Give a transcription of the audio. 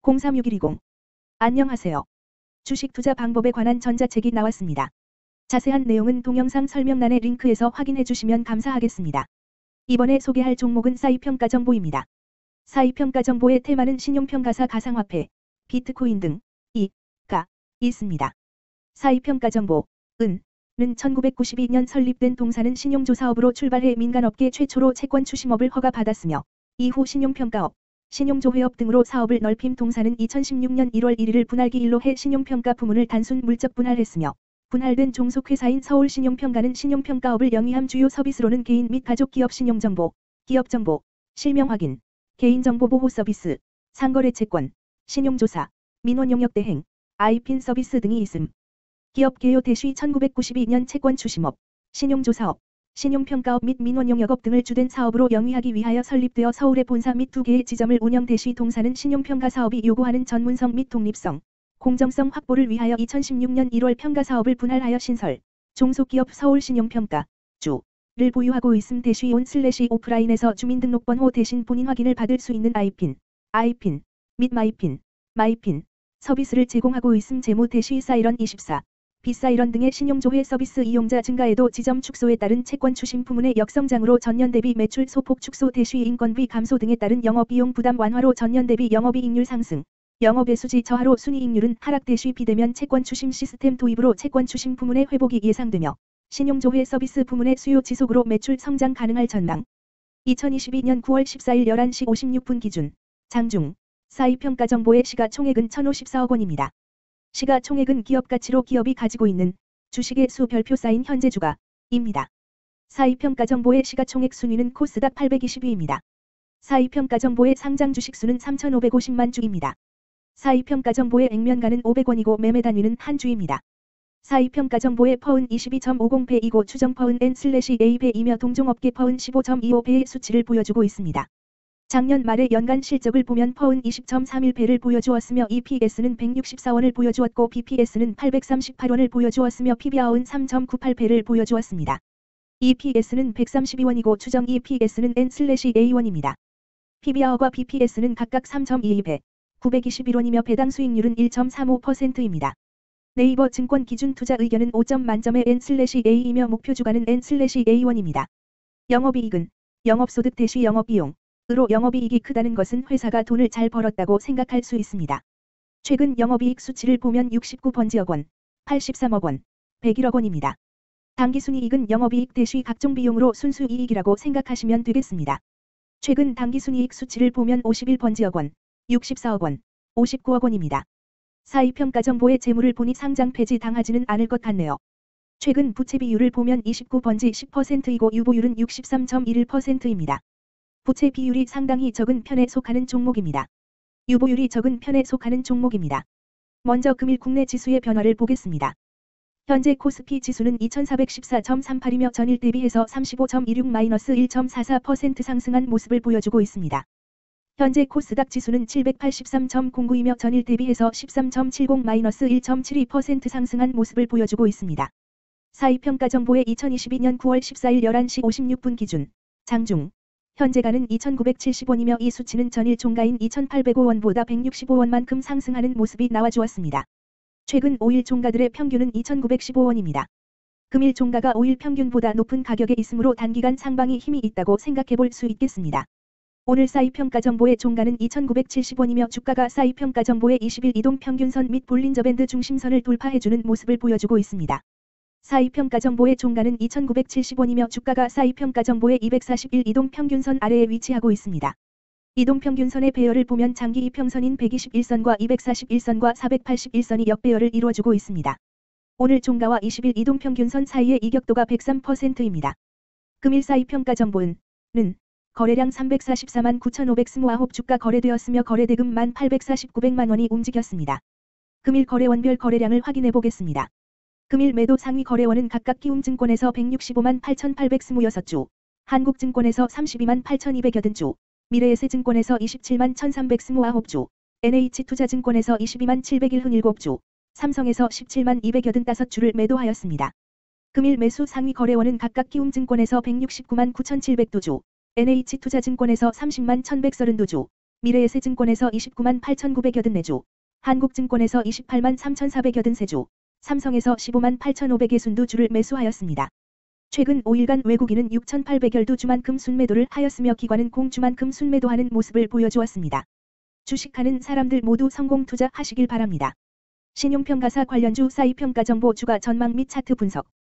036120. 안녕하세요. 주식 투자 방법에 관한 전자책이 나왔습니다. 자세한 내용은 동영상 설명란의 링크에서 확인해 주시면 감사하겠습니다. 이번에 소개할 종목은 사이평가 정보입니다. 사이평가 정보의 테마는 신용평가사 가상화폐, 비트코인 등이,가 있습니다. 사이평가 정보, 는 1992년 설립된 동사는 신용조사업으로 출발해 민간업계 최초로 채권 추심업을 허가받았으며 이후 신용평가업, 신용조회업 등으로 사업을 넓힘. 동사는 2016년 1월 1일을 분할기일로 해 신용평가 부문을 단순 물적 분할했으며 분할된 종속회사인 서울신용평가는 신용평가업을 영위함. 주요 서비스로는 개인 및 가족기업 신용정보, 기업정보, 실명확인, 개인정보보호 서비스, 상거래채권, 신용조사, 민원용역 대행, 아이핀 서비스 등이 있음. 기업 개요 대시 1992년 채권 추심업, 신용조사업, 신용평가업 및 민원용역업 등을 주된 사업으로 영위하기 위하여 설립되어 서울의 본사 및 2개의 지점을 운영. 대시 동사는 신용평가 사업이 요구하는 전문성 및 독립성, 공정성 확보를 위하여 2016년 1월 평가사업을 분할하여 신설, 종속기업 서울신용평가, 주를 보유하고 있음. 대시 온/오프라인에서 주민등록번호 대신 본인 확인을 받을 수 있는 아이핀 및 마이핀 서비스를 제공하고 있음. 재무 대시 사이런24, 비사이런 등의 신용조회 서비스 이용자 증가에도 지점 축소에 따른 채권 추심 부문의 역성장으로 전년 대비 매출 소폭 축소. 대시 인건비 감소 등에 따른 영업비용 부담 완화로 전년 대비 영업이익률 상승, 영업외수지 저하로 순이익률은 하락. 대시 비대면 채권 추심 시스템 도입으로 채권 추심 부문의 회복이 예상되며 신용조회 서비스 부문의 수요 지속으로 매출 성장 가능할 전망. 2022년 9월 14일 11시 56분 기준 장중 사이평가 정보의 시가총액은 1,054억 원입니다. 시가총액은 기업가치로 기업이 가지고 있는 주식의 수 별표 쌓인 현재 주가입니다. 사이평가 정보의 시가총액 순위는 코스닥 820위입니다. 사이평가 정보의 상장 주식 수는 3,550만 주입니다. 사이평가 정보의 액면가는 500원이고 매매 단위는 한 주입니다. 사이평가 정보의 퍼은 22.50배이고 추정 퍼은 N/A배이며 동종업계 퍼은 15.25배의 수치를 보여주고 있습니다. 작년 말의 연간 실적을 보면 퍼은 20.31배를 보여주었으며 EPS는 164원을 보여주었고 BPS는 838원을 보여주었으며 PBR은 3.98배를 보여주었습니다. EPS는 132원이고 추정 EPS는 N/A1입니다. PBR과 BPS는 각각 3.22배, 921원이며 배당 수익률은 1.35%입니다. 네이버 증권 기준 투자 의견은 5점 만점의 N/A이며 목표 주가는 N/A1입니다. 영업이익은 영업소득 대시 영업비용 으로 영업이익이 크다는 것은 회사가 돈을 잘 벌었다고 생각할 수 있습니다. 최근 영업이익 수치를 보면 69번지억 원, 83억 원, 101억 원입니다. 당기순이익은 영업이익 대시 각종 비용으로 순수이익이라고 생각하시면 되겠습니다. 최근 당기순이익 수치를 보면 51번지억 원, 64억 원, 59억 원입니다. 사이평가 정보의 재물을 보니 상장 폐지 당하지는 않을 것 같네요. 최근 부채 비율을 보면 29번지 10%이고 유보율은 63.11%입니다. 부채 비율이 상당히 적은 편에 속하는 종목입니다. 유보율이 적은 편에 속하는 종목입니다. 먼저 금일 국내 지수의 변화를 보겠습니다. 현재 코스피 지수는 2414.38이며 전일 대비해서 35.26-1.44% 상승한 모습을 보여주고 있습니다. 현재 코스닥 지수는 783.09이며 전일 대비해서 13.70-1.72% 상승한 모습을 보여주고 있습니다. 사이평가 정보의 2022년 9월 14일 11시 56분 기준 장중 현재가는 2,970원이며 이 수치는 전일 종가인 2,805원보다 165원만큼 상승하는 모습이 나와주었습니다. 최근 5일 종가들의 평균은 2,915원입니다. 금일 종가가 5일 평균보다 높은 가격에 있으므로 단기간 상방이 힘이 있다고 생각해 볼 수 있겠습니다. 오늘 사이평가 정보의 종가는 2,970원이며 주가가 사이평가 정보의 20일 이동평균선 및 볼린저밴드 중심선을 돌파해주는 모습을 보여주고 있습니다. 사이평가 정보의 종가는 2,970원이며 주가가 사이평가 정보의 241 이동평균선 아래에 위치하고 있습니다. 이동평균선의 배열을 보면 장기 이평선인 121선과 241선과 481선이 역배열을 이루어주고 있습니다. 오늘 종가와 20일 이동평균선 사이의 이격도가 103%입니다. 금일 사이평가 정보는 거래량 344만 9,529 주가 거래되었으며 거래대금 1,849백만 원이 움직였습니다. 금일 거래원별 거래량을 확인해 보겠습니다. 금일 매도 상위 거래원은 각각 키움증권에서 165만 8,826주, 한국증권에서 32만 8,280주, 미래에셋증권에서 27만 1,329주, NH투자증권에서 22만 707주, 삼성에서 17만 285주를 매도하였습니다. 금일 매수 상위 거래원은 각각 키움증권에서 169만 9,702주, NH투자증권에서 30만 1,132주, 미래에셋증권에서 29만 8,984주, 한국증권에서 28만 3,483주, 삼성에서 15만 8,500개순두 주를 매수하였습니다. 최근 5일간 외국인은 6,800여두 주만큼 순매도를 하였으며 기관은 공주만큼 순매도하는 모습을 보여주었습니다. 주식하는 사람들 모두 성공 투자하시길 바랍니다. 신용평가사 관련주 사이평가 정보 주가 전망 및 차트 분석